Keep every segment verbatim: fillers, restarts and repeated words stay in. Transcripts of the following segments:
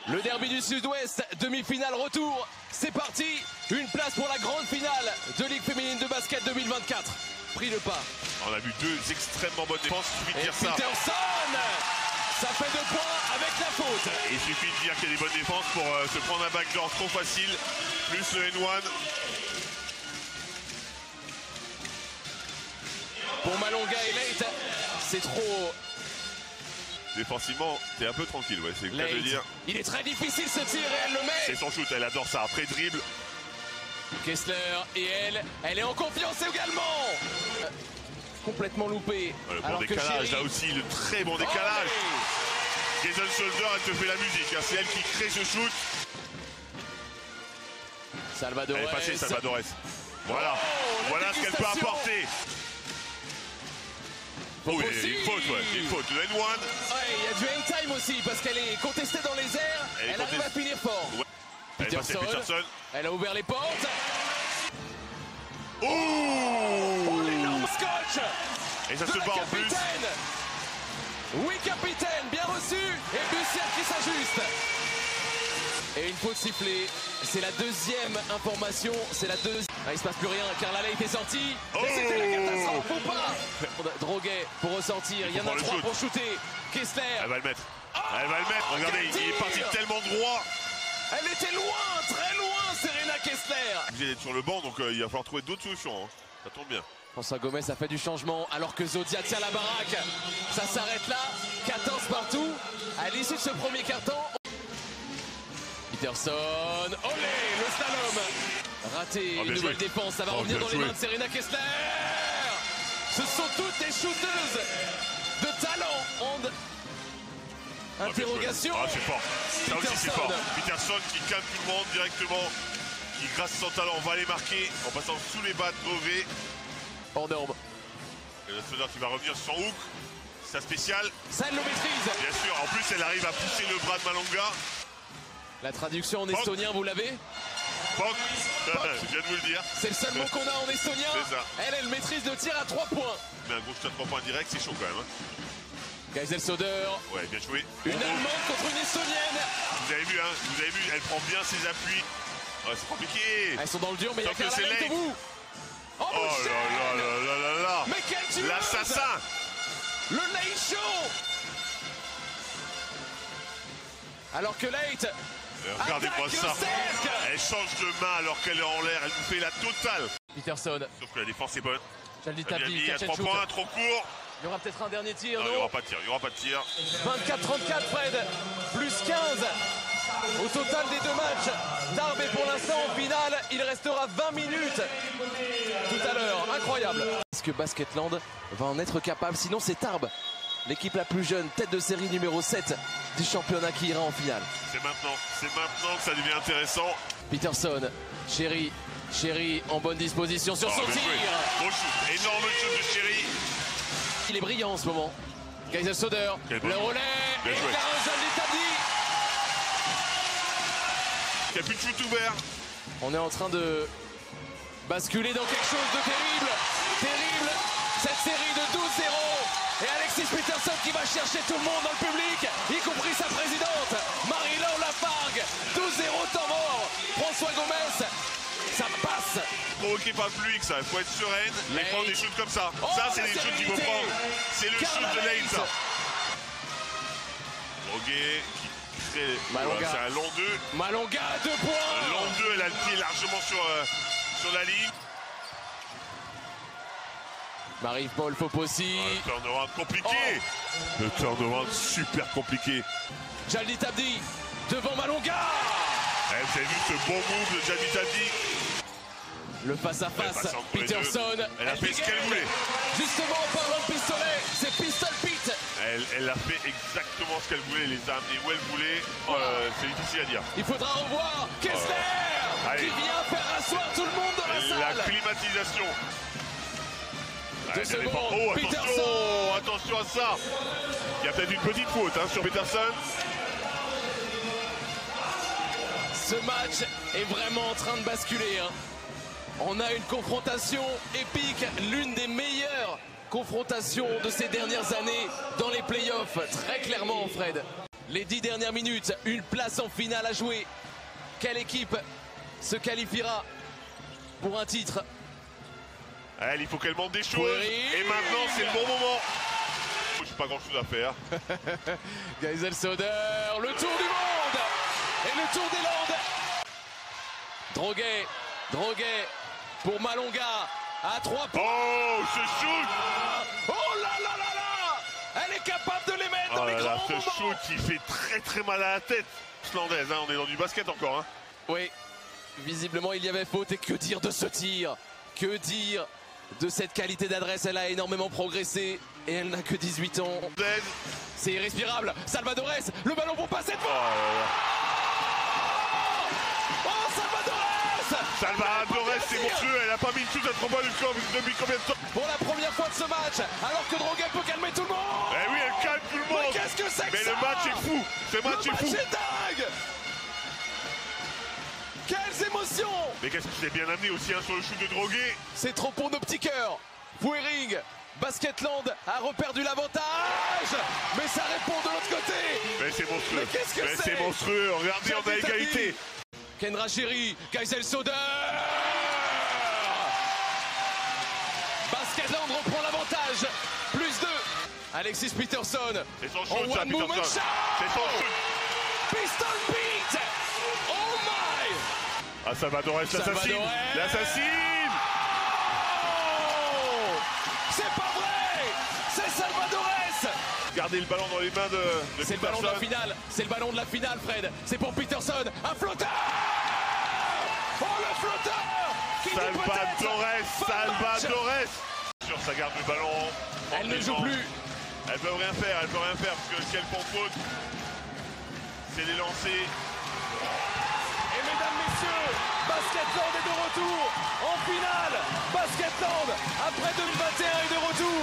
Le derby du Sud-Ouest, demi-finale retour. C'est parti, une place pour la grande finale de Ligue féminine de basket deux mille vingt-quatre. Pris le pas. On a vu deux extrêmement bonnes défenses. Il suffit de dire ça. Peterson, ça fait deux points avec la faute. Et il suffit de dire qu'il y a des bonnes défenses pour euh, se prendre un backdoor trop facile. Plus le N un. Pour Malonga et Late, c'est trop. Défensivement, t'es un peu tranquille, ouais, c'est le cas de dire. Il est très difficile ce tir et elle le met. C'est son shoot, elle adore ça. Après dribble. Kessler et elle, elle est en confiance également. Euh, complètement loupé. Le bon alors décalage, que là aussi, le très bon décalage. Oh, Jason Solder, elle te fait la musique, hein. C'est elle qui crée ce shoot. Salvadores. Elle est passée, Salvadores. Voilà, oh, voilà ce qu'elle peut apporter. Oh, il y a une faute, ouais, une faute. Le N un. Ouais, il y a du hang time aussi parce qu'elle est contestée dans les airs. Elle, elle arrive à finir fort. Ouais. Elle est passée Peterson. Elle a ouvert les portes. Oh, oh l'énorme scotch. Et ça se bat en plus. Oui, capitaine, bien reçu. Et Bussière qui s'ajuste. Et une faute sifflée. C'est la deuxième information. C'est la deuxième. Ah, il se passe plus rien car la Late est sortie. Oh, et c'était la catastrophe ou pas. Droguet pour ressortir. Il y en a trois pour shooter. Kessler. Elle va le mettre. Oh, elle va le mettre. Regardez, il est parti tellement droit. Elle était loin, très loin, Serena Kessler. Vous allez être sur le banc, donc euh, il va falloir trouver d'autres solutions. Hein. Ça tombe bien. François Gomez a fait du changement alors que Zodia tient la baraque. Ça s'arrête là. quatorze partout. À l'issue de ce premier carton. Peterson. Olé, le slalom. Raté, oh, une nouvelle joué. défense. Ça va oh, revenir dans joué. les mains de Serena Kessler. Ce sont toutes des shooteuses de talent. Onde. Interrogation. Ah, c'est fort. Ça aussi, c'est fort. Peterson qui calme tout le monde directement. Qui, grâce à son talent, va les marquer en passant sous les bas de Beauvais. Hors norme. Et le Soder qui va revenir sur son hook. Sa spéciale. Ça, elle le maîtrise. Bien sûr. En plus, elle arrive à pousser le bras de Malonga. La traduction en Pok. estonien, vous l'avez? Pok. Je viens de vous le dire. C'est le seul mot qu'on a en estonien. C'est ça. Elle, elle maîtrise le tir à trois points. Mais un gros shoot à trois points direct, c'est chaud quand même. Hein. Geisel Soder. Ouais, bien joué. Une oh, Allemande oh. contre une Estonienne. Vous avez vu, hein, vous avez vu, elle prend bien ses appuis. Ouais, c'est compliqué. Elles sont dans le dur, mais il y a qu'un arrêt au bout. Oh, oh là là là là là là. Mais quel tueuse. L'assassin. Le Late Show. Alors que Late. Regardez-moi ça. Elle change de main alors qu'elle est en l'air. Elle nous fait la totale. Peterson. Sauf que la défense est bonne. Jaldi Tabdi, il y a trois points, trop court. Il y aura peut-être un dernier tir. Non, non il n'y aura pas de tir. Il n'y aura pas de tir. vingt-quatre trente-quatre, Fred. Plus quinze. Au total des deux matchs. Tarbes est pour l'instant en finale. Il restera vingt minutes tout à l'heure. Incroyable. Est-ce que Basketland va en être capable? Sinon, c'est Tarbes, l'équipe la plus jeune, tête de série numéro sept du championnat, qui ira en finale. C'est maintenant. C'est maintenant que ça devient intéressant. Peterson, Chéri. Chéri en bonne disposition sur oh, son tir. Gros shoot. Énorme shoot de Chéri. Il est brillant en ce moment. Geisel Soder. Le relais. Et Jaldi Tabdi. Il n'y a plus de shoot ouvert. On est en train de basculer dans quelque chose de terrible. Terrible. Cette série de douze zéro. Et Alexis Peterson qui va chercher tout le monde dans le public, y compris sa présidente, Marie-Laure Lafargue. douze zéro temps mort. François Gomez. Ça passe. Provoquez pas plus que ça. Il faut être sereine et prendre des shoots comme ça. Oh, ça, c'est des shoots qu'il faut prendre. C'est le shoot de Late, ça. Droguet qui crée. Voilà, c'est un long deux. Malonga à deux points. Un long deux, elle a le pied largement sur, euh, sur la ligne. Marie-Paul Fopossi. Oh, le turnaround compliqué. Oh. Le turnaround super compliqué. Jaldi Tabdi devant Malonga. Eh, vous avez vu ce bon move de Jaldi Tabdi. Le face-à-face, -face, Peterson. Elle, elle a fait ce qu'elle voulait. Justement, en parlant de pistolet, c'est Pistol Pete. Elle, elle a fait exactement ce qu'elle voulait, les a amenés où elle voulait. Euh, c'est difficile à dire. Il faudra revoir Kessler, euh, qui vient faire asseoir tout le monde dans la salle. La climatisation. Deux secondes, oh, attention, Peterson. attention à ça. Il y a peut-être une petite faute hein, sur Peterson. Ce match est vraiment en train de basculer. Hein. On a une confrontation épique, l'une des meilleures confrontations de ces dernières années dans les playoffs, très clairement, Fred. Les dix dernières minutes, une place en finale à jouer. Quelle équipe se qualifiera pour un titre? Elle, il faut qu'elle monte des choses. Pouéry. Et maintenant, c'est le bon moment. Je n'ai pas grand chose à faire. Geisel-Soder, le tour du monde et le tour des Landes. Droguet, Droguet pour Malonga à trois points. Oh, ce shoot! Oh là là là là! Elle est capable de les mettre Oh dans les là là, grands ce moments. shoot qui fait très très mal à la tête. Islandaise, hein, on est dans du basket encore. Hein. Oui, visiblement il y avait faute. Et que dire de ce tir? Que dire de cette qualité d'adresse? Elle a énormément progressé et elle n'a que dix-huit ans. C'est irrespirable. Salvadores, le ballon pour passer devant. Oh là là. Oh, Salvadores! Salvadores, c'est monstrueux. Elle a pas mis une shoot à trois points depuis combien de temps? Pour la première fois de ce match, alors que Droguet peut calmer tout le monde. Eh oui, elle calme tout le monde. Mais qu'est-ce que c'est que Mais ça? le match est fou. Ce match Le est fou. match est dingue. Quelles émotions! Mais qu'est-ce que c'est bien amené aussi hein, sur le shoot de Droguet. C'est trop pour nos petits cœurs. Pouéring, Basketland a reperdu l'avantage, mais ça répond de l'autre côté. Mais c'est monstrueux. Mais qu'est-ce que Mais c'est? c'est monstrueux. Regardez, on a Jadé Tati. égalité. Kendra Chéri, Geisel-Soder. Basketland reprend l'avantage. Plus deux. Alexis Peterson. C'est son En shoot, ça, one movement Peterson. shot. C'est son shoot. Pistol beat. Oh my. Ah, Salvadores l'assassine. Salvadores. L'assassine. Oh, c'est pas vrai. C'est Salvadores. Gardez le ballon dans les mains de, de C'est le ballon de la Peterson. finale. C'est le ballon de la finale, Fred. C'est pour Peterson. Un flotteur. Oh, le flotteur qui dit Salvadores, peut-être fin de match. Salvadores. Sûr, ça garde le ballon. Elle ne joue tranquillement. plus. Elle peut rien faire, elle peut rien faire parce que si elle prend faute, c'est les lancers. Et mesdames, messieurs, Basketland est de retour en finale. Basketland, après deux mille vingt et un, est de retour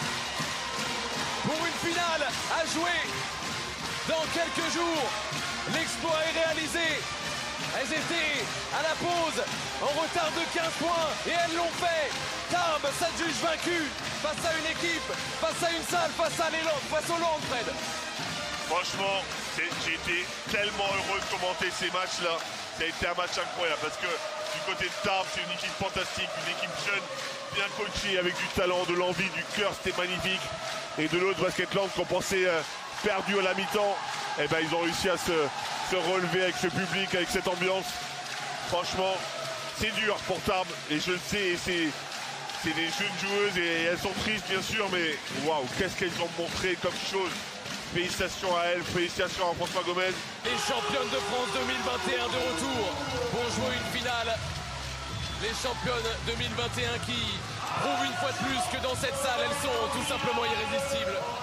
pour une finale à jouer dans quelques jours. L'exploit est réalisé. Elles étaient à la pause en retard de quinze points et elles l'ont fait. Tarbes s'adjuge vaincu face à une équipe, face à une salle, face à l'élan, face au Landes, Fred. Franchement, c'est- j'ai été tellement heureux de commenter ces matchs-là. Ça a été un match incroyable parce que du côté de Tarbes, c'est une équipe fantastique, une équipe jeune, bien coachée, avec du talent, de l'envie, du cœur, c'était magnifique. Et de l'autre, Basketland, qu'on pensait euh, perdu à la mi-temps, eh ben, ils ont réussi à se, se relever avec ce public, avec cette ambiance. Franchement, c'est dur pour Tarbes et je le sais, et c'est c'est des jeunes joueuses et elles sont tristes bien sûr, mais waouh, qu'est-ce qu'elles ont montré comme chose. Félicitations à elles, félicitations à François Gomez. Les championnes de France deux mille vingt et un de retour pour jouer une finale. Les championnes deux mille vingt et un qui prouvent une fois de plus que dans cette salle, elles sont tout simplement irrésistibles.